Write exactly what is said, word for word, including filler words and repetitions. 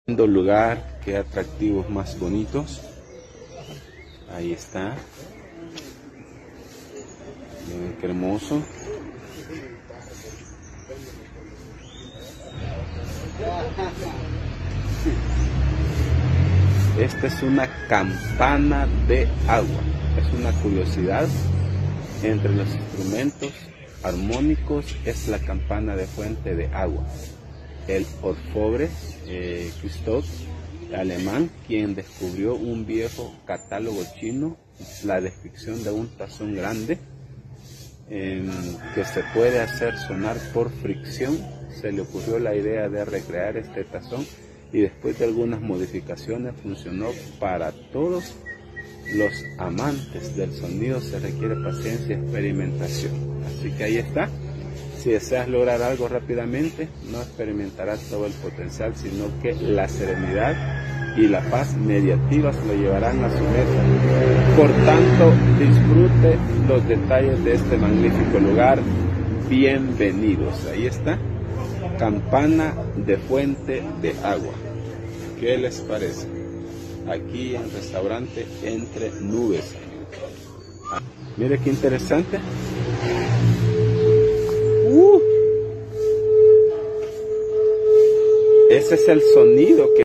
Lugar, qué atractivos más bonitos. Ahí está. Miren qué hermoso. Esta es una campana de agua. Es una curiosidad. Entre los instrumentos armónicos es la campana de fuente de agua. El orfebre eh, Christoph, alemán, quien descubrió un viejo catálogo chino, la descripción de un tazón grande eh, que se puede hacer sonar por fricción. Se le ocurrió la idea de recrear este tazón y después de algunas modificaciones funcionó para todos los amantes del sonido. Se requiere paciencia y experimentación. Así que ahí está. Si deseas lograr algo rápidamente, no experimentarás todo el potencial, sino que la serenidad y la paz mediativas lo llevarán a su meta. Por tanto, disfrute los detalles de este magnífico lugar. Bienvenidos. Ahí está. Campana de fuente de agua. ¿Qué les parece? Aquí en el restaurante Entre Nubes. Mire qué interesante. Uh. Ese es el sonido que